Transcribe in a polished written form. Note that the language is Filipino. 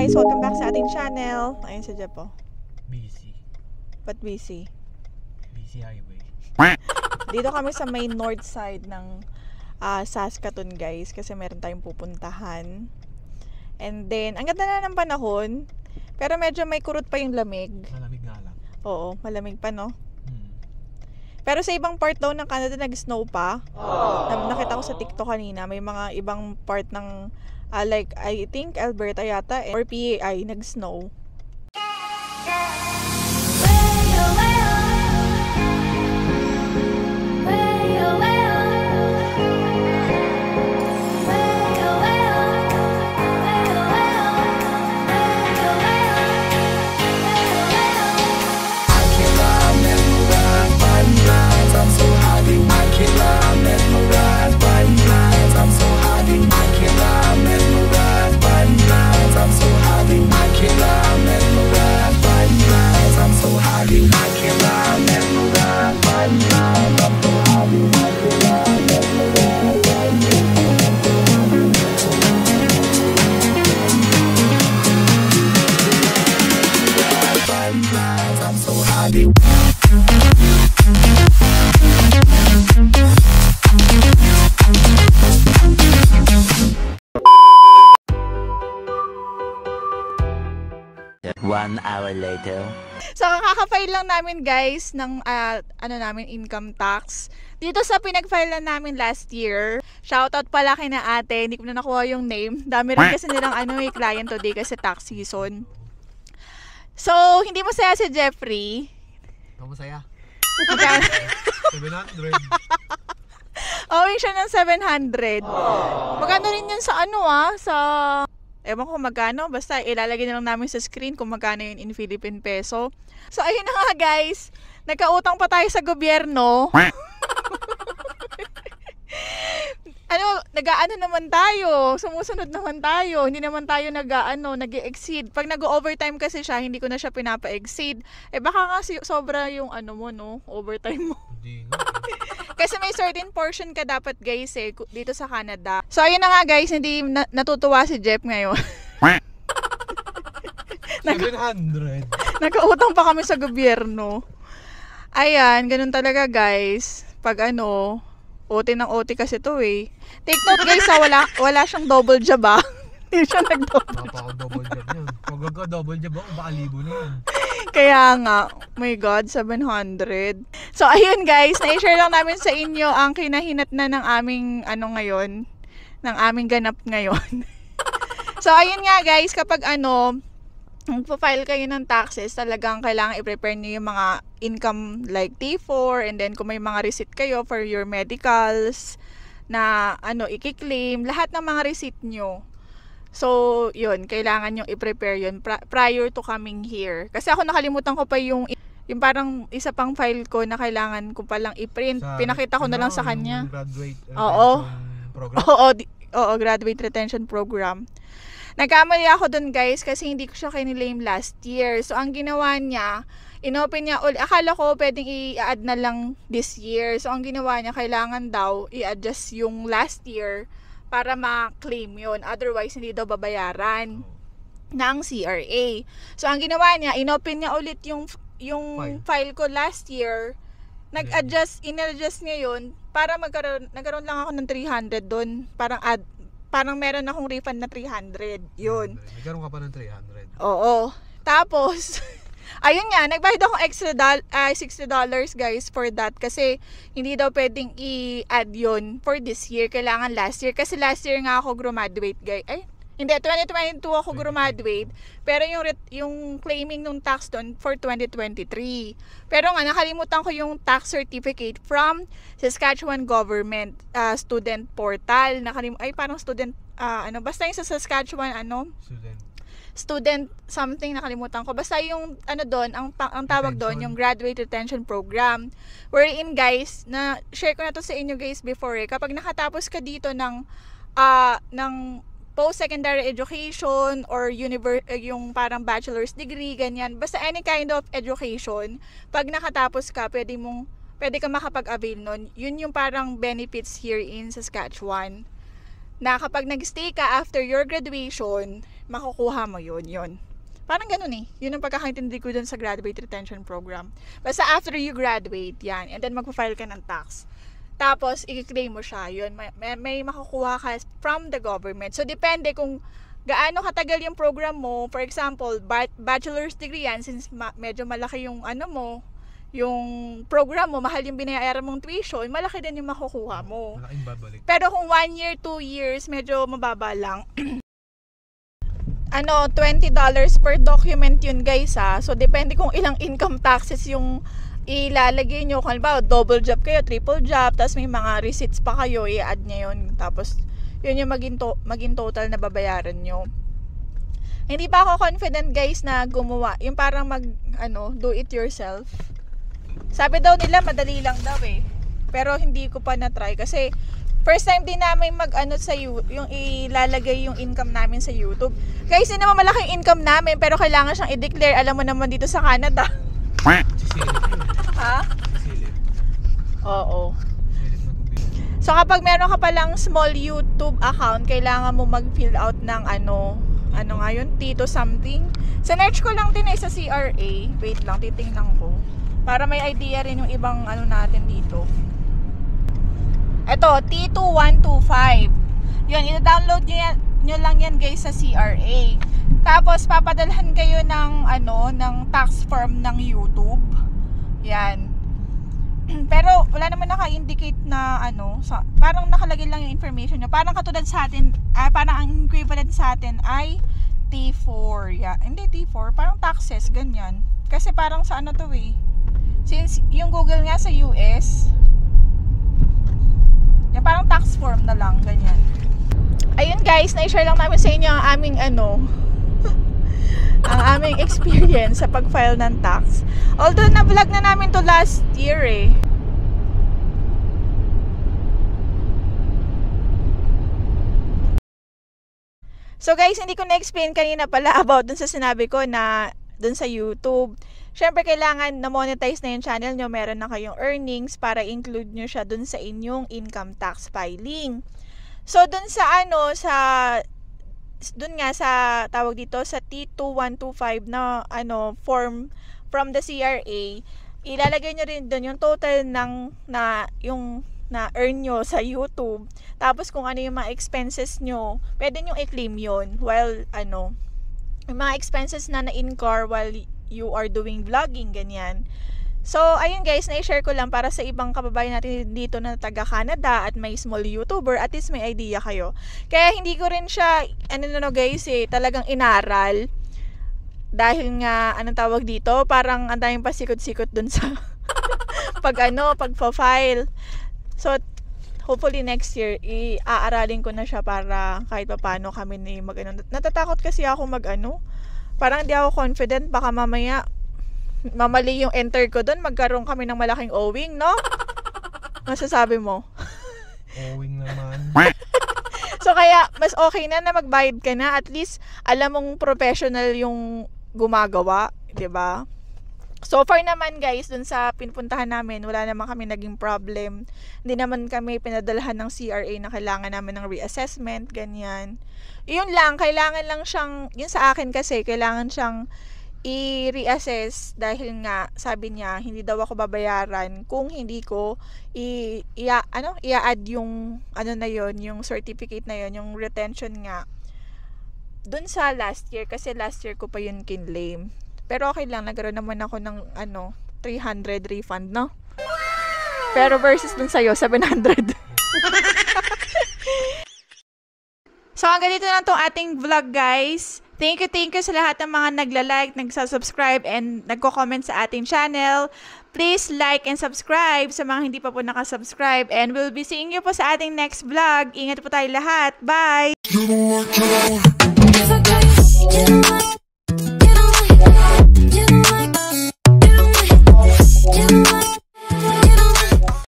guys, welcome back sa ating channel. Ayun si Jeff po. Busy. Ba't busy? Busy highway. Dito kami sa main north side ng Saskatoon guys, kasi meron tayong pupuntahan. And then, ang ganda na ng panahon, pero medyo may kurot pa yung lamig. Malamig nga lang. Oo, malamig pa no? Pero sa ibang part daw ng Canada nag-snow pa. Nakita ko sa TikTok kanina, may mga ibang part ng like I think Alberta yata or PAI nag-snow. One hour later. So, kakaka-file lang namin guys ng namin income tax. Dito sa pinag-file lang namin last year. Shoutout pala kay na ate. Hindi ko na nakuha yung name. Dami rin kasi nilang client today kasi tax season. So, hindi masaya si Jeffrey. Ito masaya. 700. Owing siya ng 700. Magkano rin yan sa sa... Ewan ko magkano, basta ilalagay na lang namin sa screen kung magkano yun in Philippine peso. So ayun na nga guys, nagkautang pa tayo sa gobyerno. Nag-aano naman tayo, sumusunod naman tayo, hindi naman tayo nag-exceed. Pag nag-overtime kasi siya, hindi ko na siya pinapa-exceed. Baka kasi sobra yung overtime mo. Hindi nga. Kasi may certain portion ka dapat guys dito sa Canada. So ayun na nga guys, hindi natutuwa si Jeff ngayon. 700. Nakautang pa kami sa gobyerno. Ayan, ganun talaga guys. Pag OT ng OT kasi to Take note guys wala siyang double job Hindi siya nag-double job. Napaka-double job yan. Pag double job ako, baka libo na yan. Kaya nga, my God, 700. So, ayun guys, na-share lang namin sa inyo ang kinahinat na ng aming, ngayon, ng aming ganap ngayon. So, ayun nga guys, kapag magpa-file kayo ng taxes, talagang kailangan i-prepare niyo yung mga income like T4, and then kung may mga receipt kayo for your medicals, na, i-claim, lahat ng mga receipt nyo. So, yun, kailangan nyo i-prepare yun prior to coming here. Kasi ako nakalimutan ko pa yung parang isa pang file ko na kailangan ko palang i-print. Pinakita ko na lang sa kanya. Graduate program? Oo, graduate retention program. Nagkamali ako dun guys kasi hindi ko siya kinilame last year. So, ang ginawa niya, inopen niya ulit. Akala ko pwedeng i-add na lang this year. So, ang ginawa niya, kailangan daw i-adjust yung last year para ma-claim yun. Otherwise, hindi daw babayaran ng CRA. So, ang ginawa niya, inopen niya ulit yung file ko last year. In-adjust niya yun para nagkaroon lang ako ng 300 doon. Parang meron akong refund na 300. Yun. Nagkaroon ka pa ng 300. Oo. Tapos, ayun nga, nagbayad akong extra $60 guys for that kasi hindi daw pwedeng i-add yun for this year. Kailangan last year. Kasi last year nga ako graduate guys. Hindi, 2022 ako graduate. Pero yung claiming ng tax doon for 2023. Pero nga, nakalimutan ko yung tax certificate from Saskatchewan Government Student Portal. Parang student, basta yung sa Saskatchewan, student something, nakalimutan ko. Basta yung doon, ang tawag doon, yung Graduate Retention Program. Wherein guys, na share ko na to sa inyo guys before kapag nakatapos ka dito ng post-secondary education or yung parang bachelor's degree, ganyan. Basta any kind of education, pag nakatapos ka, pwede ka makapag-avail nun. Yun yung parang benefits here in Saskatchewan. Na kapag nag-stay ka after your graduation, makukuha mo yun. Parang ganun eh. Yun ang pagkakaintindi ko dun sa graduate retention program. Basta after you graduate, yan. And then magpa-file ka ng tax. Tapos, i-claim mo siya. Yun, may makukuha ka from the government. So, depende kung gaano katagal yung program mo. For example, bachelor's degree yan. Since medyo malaki yung yung program mo, mahal yung binayaran mong tuition, malaki din yung makukuha mo. Malaking babalik. Pero kung 1 year, 2 years, medyo mababa lang. $20 per document yun guys ha. So depende kung ilang income taxes yung ilalagay nyo. Kung halimbawa double job kayo, triple job, tapos may mga receipts pa kayo, i-add nyo yun. Tapos yun yung maging total na babayaran nyo. Hindi pa ako confident guys na gumawa. Yung parang do it yourself. Sabi daw nila madali lang daw eh. Pero hindi ko pa na-try kasi first time din namin yung ilalagay yung income namin sa YouTube. Guys, hindi naman malaking income namin pero kailangan siyang i-declare. Alam mo naman dito sa Canada. Sisilip. Ha? Sisilip. Oo. Sisilip na gobyerno. So kapag meron ka palang small YouTube account, kailangan mo mag-fill out ng ano nga yun, Tito something. Sinearch ko lang din sa CRA. Wait lang, titingnan ko. Para may idea rin yung ibang natin dito. Ito, T2125. Yun, ina-download nyo lang yan guys sa CRA. Tapos, papadalhan kayo ng, ng tax form ng YouTube. Yan. Pero, wala naman naka-indicate na, parang nakalagay lang yung information nyo. Parang katulad sa atin, parang ang equivalent sa atin ay T4. Yeah. Hindi T4, parang taxes, ganyan. Kasi parang sa to eh. Since yung Google nga sa US, yan, parang tax form na lang, ganyan. Ayun guys, na-share lang namin sa inyo ang aming ang aming experience sa pag-file ng tax. Although na-vlog na namin to last year eh. So guys, hindi ko na-explain kanina pala about dun sa sinabi ko na dun sa YouTube. Syempre, kailangan na monetize na yung channel nyo, meron na kayong earnings para include nyo siya dun sa inyong income tax filing. So, dun sa dun nga sa tawag dito sa T2125 na form from the CRA, ilalagay nyo rin dun yung total ng na earn nyo sa YouTube. Tapos kung ano yung mga expenses nyo, pwede nyo i-claim yun while yung mga expenses na na-incur while you are doing vlogging, ganyan. So, ayun guys, na-share ko lang para sa ibang kababayan natin dito na taga Canada at may small YouTuber, at least may idea kayo. Kaya hindi ko rin siya, guys talagang inaral. Dahil nga, tawag dito, parang ang daming pasikot-sikot dun sa pag-file. So, hopefully next year, i-aaralin ko na siya para kahit pa paano kami ni Natatakot kasi ako parang di ako confident, baka mamaya mamali yung enter ko doon, magkaroon kami ng malaking owing, no? Masasabi mo? Owing naman. So kaya mas okay na magbayad ka na, at least alam mong professional yung gumagawa, 'di ba? So far naman guys, dun sa pinupuntahan namin, wala naman kami naging problem. Hindi naman kami pinadalhan ng CRA na kailangan namin ng reassessment, ganyan. Yun lang, kailangan lang siyang, yun sa akin kasi, kailangan siyang i-reassess dahil nga, sabi niya, hindi daw ako babayaran kung hindi ko i-add yung, na yun, yung certificate na yun, yung retention nga, dun sa last year, kasi last year ko pa yun kinlaim. Pero okay lang, nagkaroon naman ako ng 300 refund, no? Pero versus dun sa'yo, 700. So, hanggang dito lang tong ating vlog, guys. Thank you sa lahat ng mga nagla-like, nagsasubscribe, and nagko-comment sa ating channel. Please like and subscribe sa mga hindi pa po nakasubscribe. And we'll be seeing you po sa ating next vlog. Ingat po tayo lahat. Bye!